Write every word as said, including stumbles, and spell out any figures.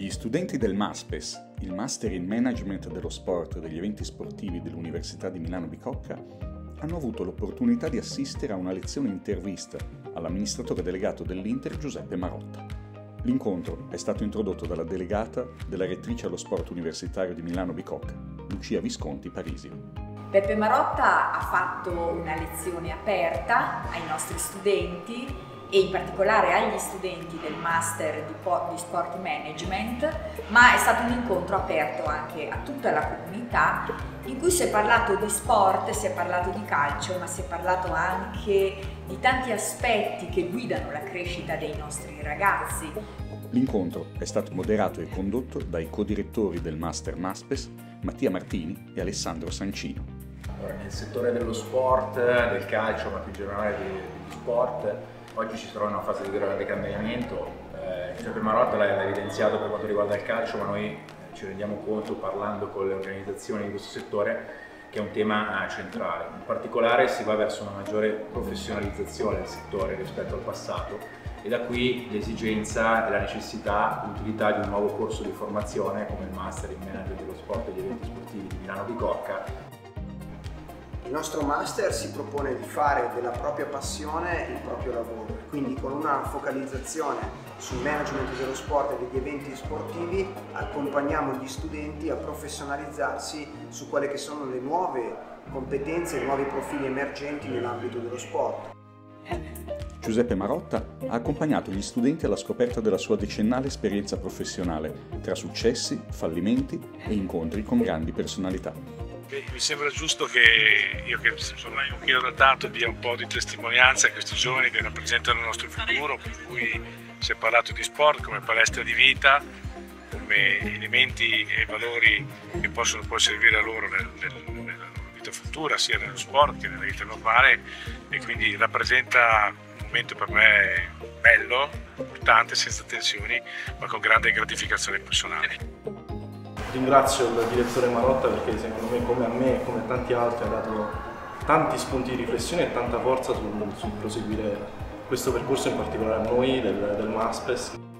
Gli studenti del MASPES, il Master in Management dello Sport e degli eventi sportivi dell'Università di Milano Bicocca, hanno avuto l'opportunità di assistere a una lezione intervista all'amministratore delegato dell'Inter Giuseppe Marotta. L'incontro è stato introdotto dalla delegata della rettrice allo sport universitario di Milano Bicocca, Lucia Visconti Parisio. Peppe Marotta ha fatto una lezione aperta ai nostri studenti e in particolare agli studenti del Master di Sport Management, ma è stato un incontro aperto anche a tutta la comunità, in cui si è parlato di sport, si è parlato di calcio, ma si è parlato anche di tanti aspetti che guidano la crescita dei nostri ragazzi. L'incontro è stato moderato e condotto dai co-direttori del Master MASPES, Mattia Martini e Alessandro Sancino. Allora, nel settore dello sport, del calcio, ma più in generale degli sport, oggi ci si trova in una fase di grande cambiamento. Eh, Giuseppe Marotta l'ha evidenziato per quanto riguarda il calcio, ma noi ci rendiamo conto, parlando con le organizzazioni di questo settore, che è un tema centrale. In particolare si va verso una maggiore professionalizzazione del settore rispetto al passato e da qui l'esigenza e la necessità, l'utilità di un nuovo corso di formazione come il Master in Management dello Sport e degli eventi sportivi di Milano Bicocca. Il nostro Master si propone di fare della propria passione il proprio lavoro, quindi con una focalizzazione sul management dello sport e degli eventi sportivi accompagniamo gli studenti a professionalizzarsi su quelle che sono le nuove competenze e i nuovi profili emergenti nell'ambito dello sport. Giuseppe Marotta ha accompagnato gli studenti alla scoperta della sua decennale esperienza professionale, tra successi, fallimenti e incontri con grandi personalità. Mi sembra giusto che io, che sono un pochino datato, dia un po' di testimonianza a questi giovani che rappresentano il nostro futuro, per cui si è parlato di sport come palestra di vita, come elementi e valori che possono poi servire a loro nel, nel, nella loro vita futura, sia nello sport che nella vita normale, e quindi rappresenta un momento per me bello, importante, senza tensioni, ma con grande gratificazione personale. Ringrazio il direttore Marotta perché secondo me, come a me e come a tanti altri, ha dato tanti spunti di riflessione e tanta forza sul, sul proseguire questo percorso, in particolare a noi del, del MASPES.